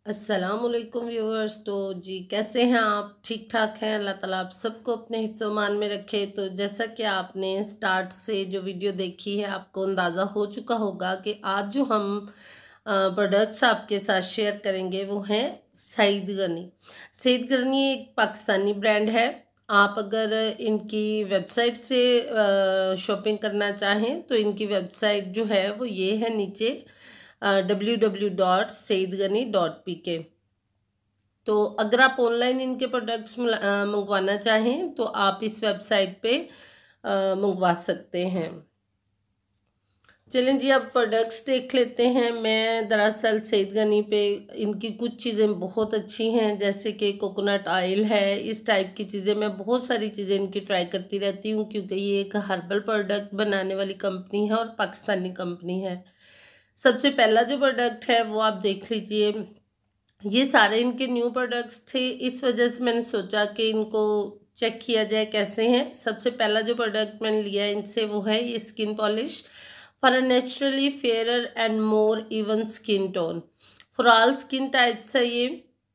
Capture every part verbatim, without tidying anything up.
अस्सलामुअलैकुम व्यूअर्स। तो जी कैसे हैं आप? ठीक ठाक हैं? अल्लाह ताला आप सबको अपने हिफ्ज़-ओ-मान में रखे। तो जैसा कि आपने स्टार्ट से जो वीडियो देखी है, आपको अंदाज़ा हो चुका होगा कि आज जो हम प्रोडक्ट्स आपके साथ शेयर करेंगे वो हैं सईद गनी। सईद गनी एक पाकिस्तानी ब्रांड है। आप अगर इनकी वेबसाइट से शॉपिंग करना चाहें तो इनकी वेबसाइट जो है वो ये है नीचे W W dot Saeed Ghani dot P K. तो अगर आप ऑनलाइन इनके प्रोडक्ट्स मंगवाना चाहें तो आप इस वेबसाइट पे मंगवा सकते हैं। चलें जी, अब प्रोडक्ट्स देख लेते हैं। मैं दरअसल सईद गनी पे इनकी कुछ चीज़ें बहुत अच्छी हैं, जैसे कि कोकोनट ऑयल है, इस टाइप की चीज़ें। मैं बहुत सारी चीज़ें इनकी ट्राई करती रहती हूँ क्योंकि ये एक हर्बल प्रोडक्ट बनाने वाली कंपनी है और पाकिस्तानी कंपनी है। सबसे पहला जो प्रोडक्ट है वो आप देख लीजिए। ये सारे इनके न्यू प्रोडक्ट्स थे, इस वजह से मैंने सोचा कि इनको चेक किया जाए कैसे हैं। सबसे पहला जो प्रोडक्ट मैंने लिया इनसे वो है ये skin polish for a naturally fairer and more even skin tone for all skin types है ये।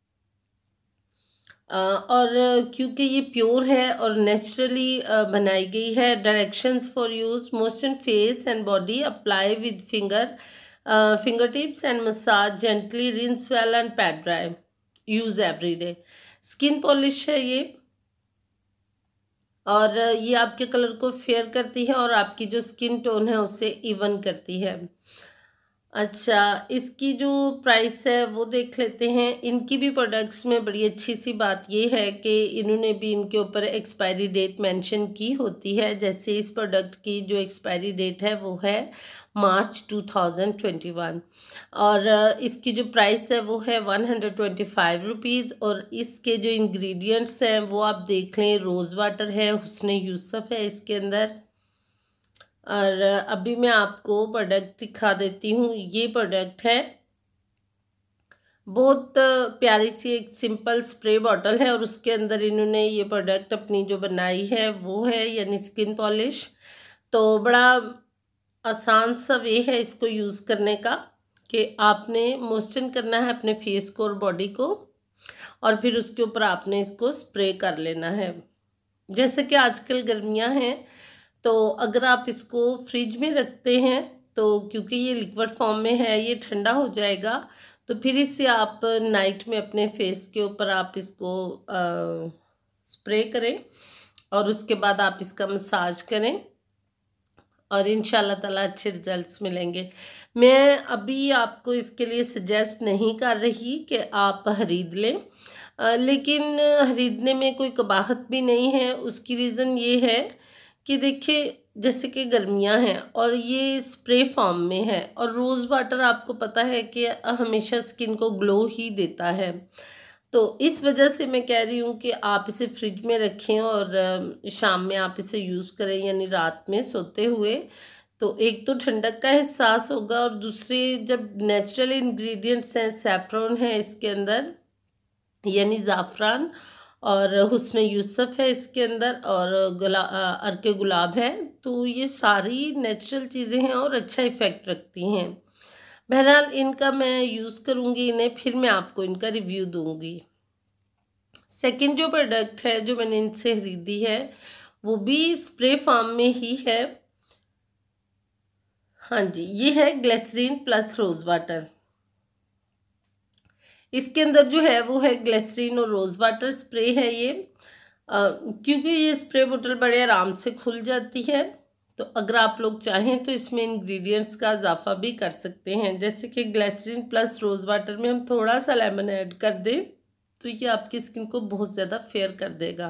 और क्योंकि ये प्योर है और नेचुरली बनाई गई है। Directions for use: moisture face and body, apply with finger finger tips and massage gently, rinse well and pat dry, use every day. Skin polish है ये और ये आपके कलर को फेयर करती है और आपकी जो स्किन टोन है उससे इवन करती है। अच्छा, इसकी जो प्राइस है वो देख लेते हैं। इनकी भी प्रोडक्ट्स में बड़ी अच्छी सी बात ये है कि इन्होंने भी इनके ऊपर एक्सपायरी डेट मेंशन की होती है। जैसे इस प्रोडक्ट की जो एक्सपायरी डेट है वो है March two thousand twenty one और इसकी जो प्राइस है वो है one hundred twenty five rupees. और इसके जो इंग्रेडिएंट्स हैं वो आप देख लें। रोज़ वाटर है, हुस्न यूसुफ है इसके अंदर। और अभी मैं आपको प्रोडक्ट दिखा देती हूँ। ये प्रोडक्ट है, बहुत प्यारी सी एक सिंपल स्प्रे बॉटल है और उसके अंदर इन्होंने ये प्रोडक्ट अपनी जो बनाई है वो है, यानी स्किन पॉलिश। तो बड़ा आसान सा वे है इसको यूज़ करने का कि आपने मॉइस्चर करना है अपने फेस को और बॉडी को और फिर उसके ऊपर आपने इसको स्प्रे कर लेना है। जैसे कि आजकल गर्मियाँ हैं तो अगर आप इसको फ्रिज में रखते हैं तो क्योंकि ये लिक्विड फॉर्म में है ये ठंडा हो जाएगा, तो फिर इससे आप नाइट में अपने फेस के ऊपर आप इसको आ, स्प्रे करें और उसके बाद आप इसका मसाज करें और इंशाल्लाह ताला अच्छे रिजल्ट्स मिलेंगे। मैं अभी आपको इसके लिए सजेस्ट नहीं कर रही कि आप खरीद लें, लेकिन खरीदने में कोई कबाहत भी नहीं है। उसकी रीज़न ये है कि देखिए, जैसे कि गर्मियां हैं और ये स्प्रे फॉर्म में है और रोज़ वाटर आपको पता है कि हमेशा स्किन को ग्लो ही देता है। तो इस वजह से मैं कह रही हूँ कि आप इसे फ्रिज में रखें और शाम में आप इसे यूज़ करें, यानी रात में सोते हुए। तो एक तो ठंडक का एहसास होगा और दूसरे जब नेचुरल इंग्रेडिएंट्स हैं, सैफ्रॉन है इसके अंदर यानी ज़ाफ़रान, और हुस्न यूसुफ है इसके अंदर, और गुला अर्के गुलाब है। तो ये सारी नेचुरल चीज़ें हैं और अच्छा इफ़ेक्ट रखती हैं। बहरहाल इनका मैं यूज़ करूँगी इन्हें, फिर मैं आपको इनका रिव्यू दूँगी। सेकंड जो प्रोडक्ट है जो मैंने इनसे खरीदी है वो भी स्प्रे फॉर्म में ही है। हाँ जी, ये है ग्लिसरीन प्लस रोज़ वाटर। इसके अंदर जो है वो है ग्लिसरीन और रोज़ वाटर स्प्रे है ये। आ, क्योंकि ये स्प्रे बोतल बड़े आराम से खुल जाती है, तो अगर आप लोग चाहें तो इसमें इंग्रेडिएंट्स का इजाफा भी कर सकते हैं। जैसे कि ग्लिसरीन प्लस रोज़ वाटर में हम थोड़ा सा लेमन ऐड कर दें तो ये आपकी स्किन को बहुत ज़्यादा फेयर कर देगा।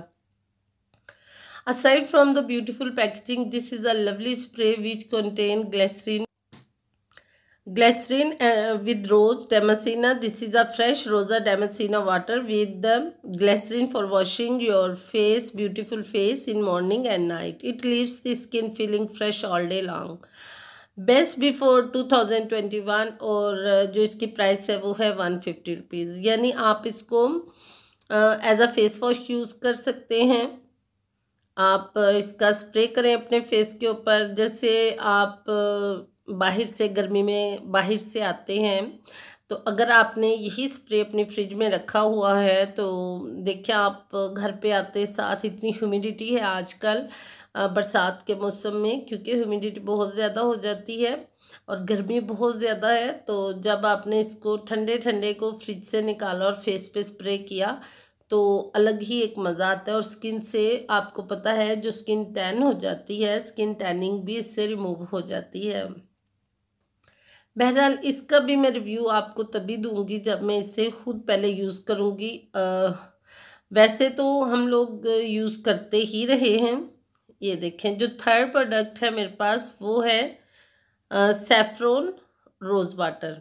Aside from the beautiful packaging, this is a lovely spray which contain glycerin Glycerin uh, with rose damascena. This is a fresh rosa damascena water with the glycerin for washing your face, beautiful face in morning and night. It leaves the skin feeling fresh all day long. Best before two thousand twenty one. और जो इसकी price है वो है one fifty rupees. यानी आप इसको as a face wash use कर सकते हैं। आप इसका स्प्रे करें अपने फेस के ऊपर। जैसे आप बाहर से गर्मी में बाहर से आते हैं, तो अगर आपने यही स्प्रे अपनी फ्रिज में रखा हुआ है तो देखिए आप घर पे आते साथ इतनी ह्यूमिडिटी है आजकल बरसात के मौसम में, क्योंकि ह्यूमिडिटी बहुत ज़्यादा हो जाती है और गर्मी बहुत ज़्यादा है। तो जब आपने इसको ठंडे ठंडे को फ्रिज से निकाला और फेस पे स्प्रे किया तो अलग ही एक मज़ा आता है। और स्किन से आपको पता है जो स्किन टैन हो जाती है, स्किन टैनिंग भी इससे रिमूव हो जाती है। बहरहाल इसका भी मैं रिव्यू आपको तभी दूंगी जब मैं इसे खुद पहले यूज़ करूंगी। आ, वैसे तो हम लोग यूज़ करते ही रहे हैं। ये देखें जो थर्ड प्रोडक्ट है मेरे पास वो है सैफ्रॉन रोज़ वाटर।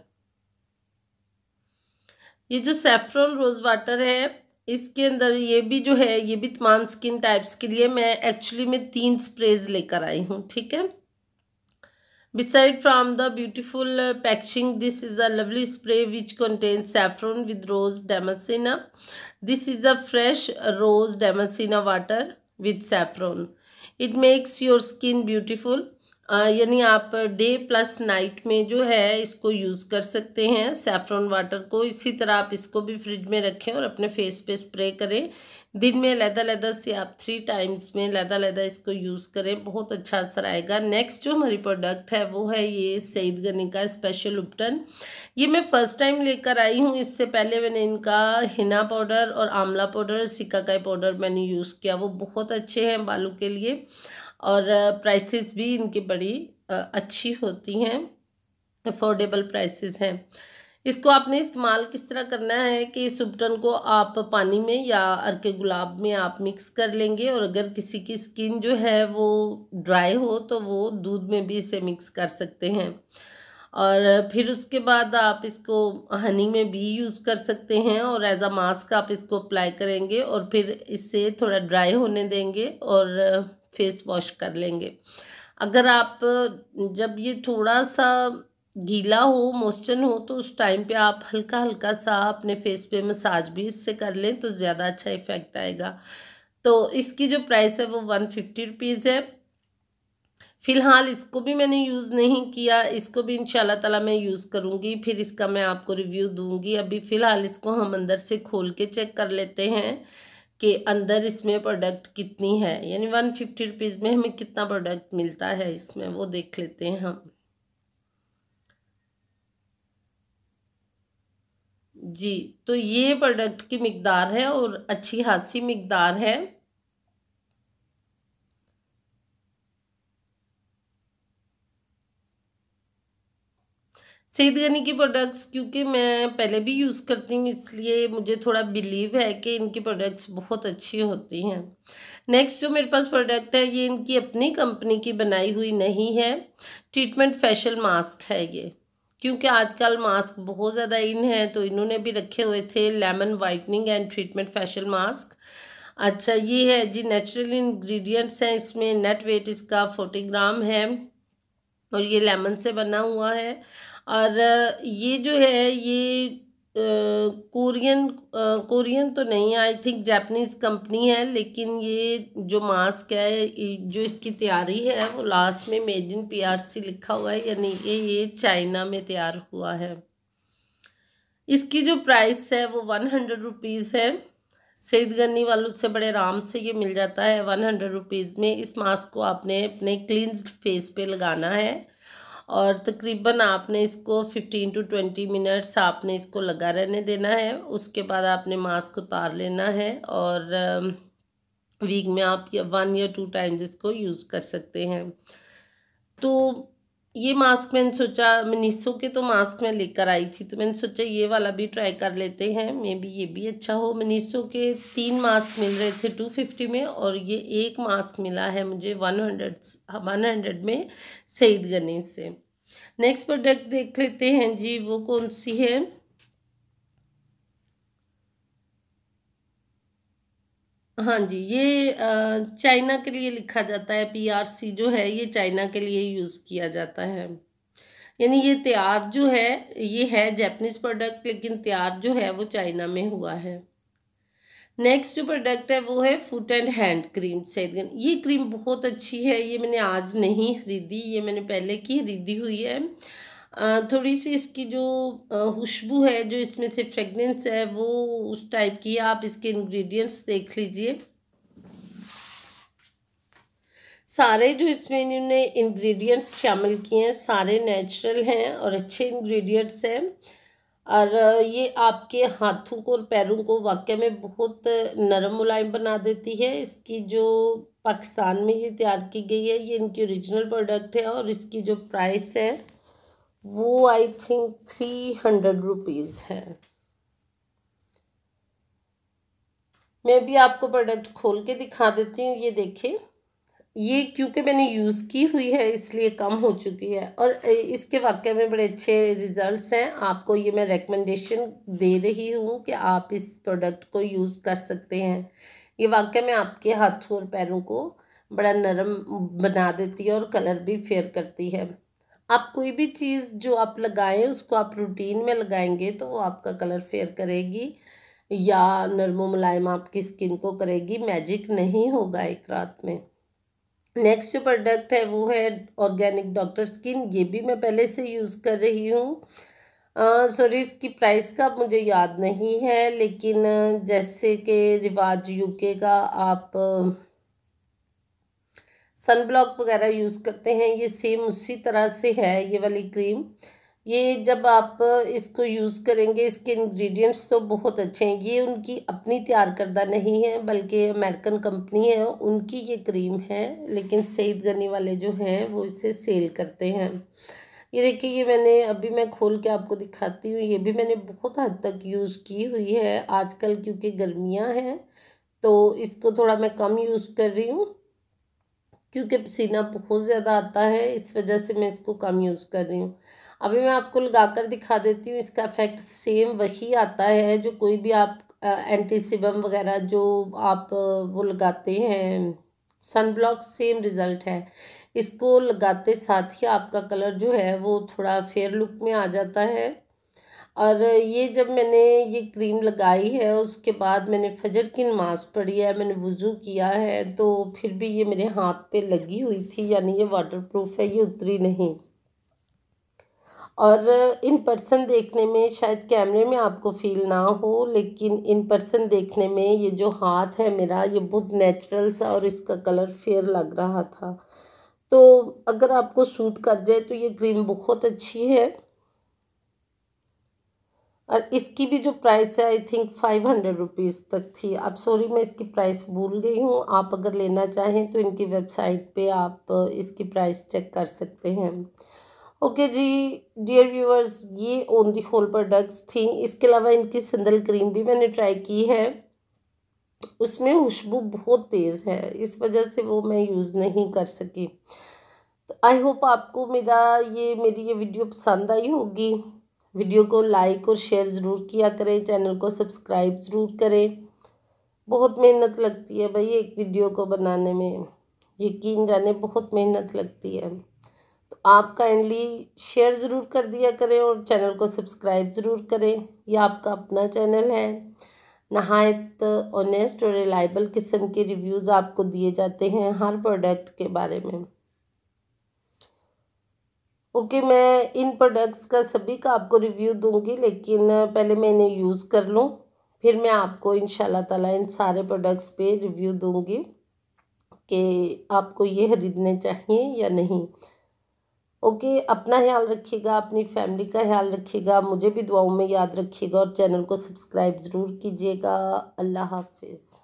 ये जो सैफ्रॉन रोज़ वाटर है इसके अंदर ये भी जो है ये भी तमाम स्किन टाइप्स के लिए मैं एक्चुअली में तीन स्प्रेज लेकर आई हूँ, ठीक है। Beside from the beautiful uh, packaging, this is a lovely spray which contains saffron with rose damascena. This is a fresh rose damascena water with saffron. It makes your skin beautiful. uh, यानी आप debt plus night में जो है इसको use कर सकते हैं saffron water को। इसी तरह आप इसको भी फ्रिज में रखें और अपने फेस पे स्प्रे करें। दिन में लहदा-लहदा से आप थ्री टाइम्स में लहदा-लहदा इसको यूज़ करें, बहुत अच्छा असर आएगा। नेक्स्ट जो हमारी प्रोडक्ट है वो है ये सईद गनी का स्पेशल उपटन। ये मैं फ़र्स्ट टाइम लेकर आई हूँ। इससे पहले मैंने इनका हिना पाउडर और आंवला पाउडर, सिकाकाई पाउडर मैंने यूज़ किया, वो बहुत अच्छे हैं बालों के लिए और प्राइसेस भी इनकी बड़ी अच्छी होती हैं, अफोर्डेबल प्राइसेस हैं। इसको आपने इस्तेमाल किस तरह करना है कि इस उपटन को आप पानी में या अर्के गुलाब में आप मिक्स कर लेंगे और अगर किसी की स्किन जो है वो ड्राई हो तो वो दूध में भी इसे मिक्स कर सकते हैं। और फिर उसके बाद आप इसको हनी में भी यूज़ कर सकते हैं और एज अ मास्क आप इसको अप्लाई करेंगे और फिर इससे थोड़ा ड्राई होने देंगे और फेस वॉश कर लेंगे। अगर आप जब ये थोड़ा सा गीला हो, मॉइस्चर हो, तो उस टाइम पे आप हल्का हल्का सा अपने फेस पे मसाज भी इससे कर लें तो ज़्यादा अच्छा इफ़ेक्ट आएगा। तो इसकी जो प्राइस है वो वन फिफ्टी रुपीज़ है। फ़िलहाल इसको भी मैंने यूज़ नहीं किया, इसको भी इंशाल्लाह ताला मैं यूज़ करूँगी, फिर इसका मैं आपको रिव्यू दूँगी। अभी फ़िलहाल इसको हम अंदर से खोल के चेक कर लेते हैं कि अंदर इसमें प्रोडक्ट कितनी है, यानी वन फिफ्टी रुपीज़ में हमें कितना प्रोडक्ट मिलता है इसमें, वो देख लेते हैं हम। जी, तो ये प्रोडक्ट की मिकदार है और अच्छी खासी मिकदार है। सईद गनी की प्रोडक्ट्स क्योंकि मैं पहले भी यूज़ करती हूँ इसलिए मुझे थोड़ा बिलीव है कि इनकी प्रोडक्ट्स बहुत अच्छी होती हैं। नेक्स्ट जो मेरे पास प्रोडक्ट है ये इनकी अपनी कंपनी की बनाई हुई नहीं है, ट्रीटमेंट फेशियल मास्क है ये। क्योंकि आजकल मास्क बहुत ज़्यादा इन है तो इन्होंने भी रखे हुए थे lemon whitening and treatment facial mask. अच्छा ये है जी, नेचुरल इंग्रेडिएंट्स हैं इसमें, नेट वेट इसका फोर्टी ग्राम है और ये लेमन से बना हुआ है। और ये जो है ये कोरियन कोरियन तो नहीं, आई थिंक जापानीज़ कंपनी है, लेकिन ये जो मास्क है जो इसकी तैयारी है वो लास्ट में मेड इन पीआरसी लिखा हुआ है, यानी कि ये चाइना में तैयार हुआ है। इसकी जो प्राइस है वो वन हंड्रेड रुपीज़ है। सईद गनी वालों से बड़े आराम से ये मिल जाता है वन हंड्रेड रुपीज़ में। इस मास्क को आपने अपने क्लींस्ड फेस पे लगाना है और तकरीबन आपने इसको फिफ्टीन टू ट्वेंटी मिनट्स आपने इसको लगा रहने देना है। उसके बाद आपने मास्क उतार लेना है और वीक में आप वन या टू टाइम्स इसको यूज़ कर सकते हैं। तो ये मास्क मैंने सोचा, मिनीसो के तो मास्क मैं लेकर आई थी तो मैंने सोचा ये वाला भी ट्राई कर लेते हैं, मे बी ये भी अच्छा हो। मिनीसो के तीन मास्क मिल रहे थे टू फिफ्टी में और ये एक मास्क मिला है मुझे वन हंड्रेड वन हंड्रेड में सईद गनी से। नेक्स्ट प्रोडक्ट देख लेते हैं जी, वो कौन सी है। हाँ जी, ये चाइना के लिए लिखा जाता है, पीआरसी जो है ये चाइना के लिए यूज़ किया जाता है। यानी ये तैयार जो है ये है जापानीज़ प्रोडक्ट लेकिन तैयार जो है वो चाइना में हुआ है। नेक्स्ट जो प्रोडक्ट है वो है foot and hand cream Saeed Ghani. ये क्रीम बहुत अच्छी है, ये मैंने आज नहीं खरीदी, ये मैंने पहले की खरीदी हुई है। अ, थोड़ी सी इसकी जो अ, खुशबू है, जो इसमें से फ्रेगनेंस है, वो उस टाइप की है। आप इसके इंग्रेडिएंट्स देख लीजिए। सारे जो इसमें इन्होंने इंग्रेडिएंट्स शामिल किए हैं सारे नेचुरल हैं और अच्छे इंग्रेडिएंट्स हैं। और ये आपके हाथों को और पैरों को वाकई में बहुत नरम मुलायम बना देती है। इसकी जो पाकिस्तान में ये तैयार की गई है, ये इनकी ओरिजिनल प्रोडक्ट है और इसकी जो प्राइस है वो I think three hundred rupees है। मैं भी आपको प्रोडक्ट खोल के दिखा देती हूँ। ये देखिए, ये क्योंकि मैंने यूज़ की हुई है इसलिए कम हो चुकी है और इसके वाकई में बड़े अच्छे रिजल्ट्स हैं। आपको ये मैं रेकमेंडेशन दे रही हूँ कि आप इस प्रोडक्ट को यूज़ कर सकते हैं। ये वाकई में आपके हाथों और पैरों को बड़ा नरम बना देती है और कलर भी फेयर करती है। आप कोई भी चीज़ जो आप लगाएं उसको आप रूटीन में लगाएंगे तो वो आपका कलर फेयर करेगी या नरम मुलायम आपकी स्किन को करेगी। मैजिक नहीं होगा एक रात में। नेक्स्ट जो प्रोडक्ट है वो है ऑर्गेनिक डॉक्टर स्किन। ये भी मैं पहले से यूज़ कर रही हूँ। सॉरी, इसकी प्राइस का मुझे याद नहीं है, लेकिन जैसे कि रिवाज यूके का आप सन ब्लॉक वगैरह यूज़ करते हैं, ये सेम उसी तरह से है ये वाली क्रीम। ये जब आप इसको यूज़ करेंगे, इसके इंग्रेडिएंट्स तो बहुत अच्छे हैं। ये उनकी अपनी तैयार करदा नहीं है बल्कि अमेरिकन कंपनी है उनकी ये क्रीम है, लेकिन सईद गनी वाले जो हैं वो इसे सेल करते हैं। ये देखिए, ये मैंने अभी मैं खोल के आपको दिखाती हूँ। ये भी मैंने बहुत हद तक यूज़ की हुई है आजकल, क्योंकि गर्मियाँ हैं तो इसको थोड़ा मैं कम यूज़ कर रही हूँ, क्योंकि पसीना बहुत ज़्यादा आता है, इस वजह से मैं इसको कम यूज़ कर रही हूँ। अभी मैं आपको लगा कर दिखा देती हूँ। इसका इफेक्ट सेम वही आता है जो कोई भी आप एंटी सेबम वगैरह जो आप वो लगाते हैं, सन ब्लॉक, सेम रिज़ल्ट है। इसको लगाते साथ ही आपका कलर जो है वो थोड़ा फेयर लुक में आ जाता है। और ये जब मैंने ये क्रीम लगाई है उसके बाद मैंने फजर की नमाज़ पढ़ी है, मैंने वज़ू किया है, तो फिर भी ये मेरे हाथ पे लगी हुई थी, यानी ये वाटरप्रूफ है, ये उतरी नहीं। और इन पर्सन देखने में शायद कैमरे में आपको फील ना हो, लेकिन इन पर्सन देखने में ये जो हाथ है मेरा, ये बहुत नेचुरल सा और इसका कलर फेयर लग रहा था। तो अगर आपको सूट कर जाए तो ये क्रीम बहुत अच्छी है। और इसकी भी जो प्राइस है I think five hundred rupees तक थी। अब सॉरी, मैं इसकी प्राइस भूल गई हूँ। आप अगर लेना चाहें तो इनकी वेबसाइट पे आप इसकी प्राइस चेक कर सकते हैं। ओके जी डियर व्यूअर्स, ये ऑन दी होल प्रोडक्ट्स थी। इसके अलावा इनकी संदल क्रीम भी मैंने ट्राई की है, उसमें खुशबू बहुत तेज़ है, इस वजह से वो मैं यूज़ नहीं कर सकी। तो आई होप आपको मेरा ये मेरी ये वीडियो पसंद आई होगी। वीडियो को लाइक और शेयर ज़रूर किया करें, चैनल को सब्सक्राइब ज़रूर करें। बहुत मेहनत लगती है भाई एक वीडियो को बनाने में, यकीन जाने बहुत मेहनत लगती है। तो आप काइंडली शेयर ज़रूर कर दिया करें और चैनल को सब्सक्राइब ज़रूर करें। यह आपका अपना चैनल है, नहायत ऑनेस्ट और रिलायबल किस्म के रिव्यूज़ आपको दिए जाते हैं हर प्रोडक्ट के बारे में। ओके okay, मैं इन प्रोडक्ट्स का सभी का आपको रिव्यू दूंगी, लेकिन पहले मैं इन्हें यूज़ कर लूँ, फिर मैं आपको इंशाल्लाह ताला इन सारे प्रोडक्ट्स पे रिव्यू दूंगी कि आपको ये खरीदने चाहिए या नहीं। ओके okay, अपना ख्याल रखिएगा, अपनी फैमिली का ख्याल रखिएगा, मुझे भी दुआओं में याद रखिएगा और चैनल को सब्सक्राइब ज़रूर कीजिएगा। अल्लाह हाफिज़।